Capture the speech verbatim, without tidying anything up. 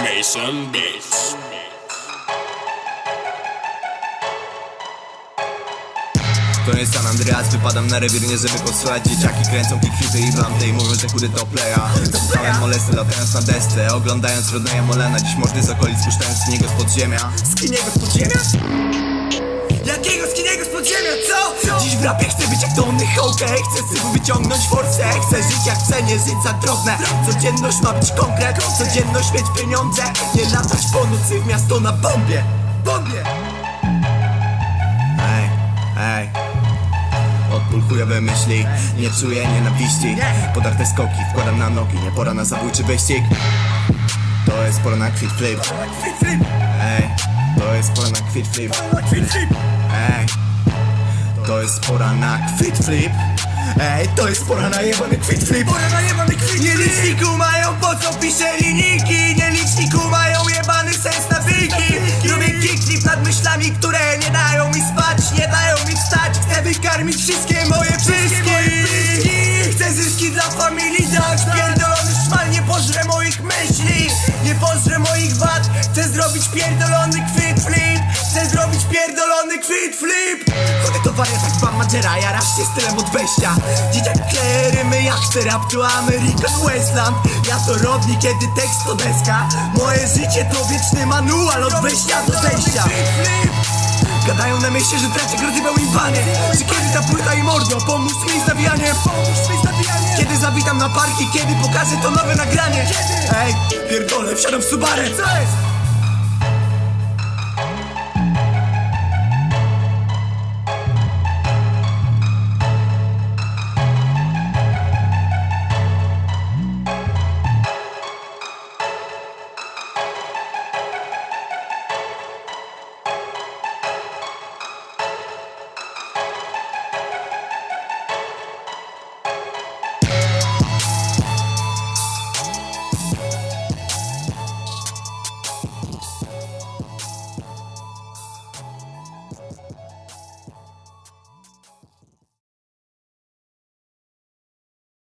Mason Beats. To jest San Andreas, wypadam na rewir, nie żeby posłuchać. Dzieciaki kręcą kickflipy i blanty i mówią, że chudy to playa. Zapukałem molesty latając na desce, oglądając Rodneya Molena. Dziś mordy z okolic puszczając skiniego z podziemia. Skiniego z podziemia? Jakiego skiniego z podziemia, co? Dziś w rapie chcę być jak Tony Hawk. Chcę z syfu wyciągnąć forsę. Chcę żyć jak chcę, nie żyć za drobne. Codzienność ma być konkret, codzienność mieć pieniądze. Nie latać po nocy w miasto na bombie. Bombie! Ej, ej, odpól chujowe myśli, nie czuję nienawiści. Podarte skoki wkładam na nogi, nie pora na zabójczy wyścig. To jest pora na quit flip. Ej, to jest pora na quit flip. Ej, to jest pora na quit flip. Ej, to jest pora na jebany quit flip. Pora na jebany quit flip. Nieliczni kumają, po co piszę linijki. Nieliczni kumają, jebany sens na wilki. Robię kickflip nad myślami, które nie dają mi spać, nie dają mi wstać. Chcę wykarmić wszystkie moje pyski. Chcę zyski dla familii, tak. Pierdolony szmal nie pożre moich myśli, nie pożre moich wad. Chcę zrobić pierdolony quit flip. Chcę zrobić pierdolony quit flip. Chodzę to wariat jak Bam Margera, jarasz się stylem od wejścia. Dzieciak kleje rymy jak chcę rap to American Wasteland. Ja to rodni, kiedy tekst to deska. Moje życie to wieczny manual od wejścia do zejścia. Gadają na mieście, że Treczek rozjebał im panie. Czy kiedy ta płyta i mordo, pomóż mi z nawijaniem. Kiedy zawitam na parki, kiedy pokażę to nowe nagranie. Ej, pierdolę, wsiadam w Subarę. Co jest?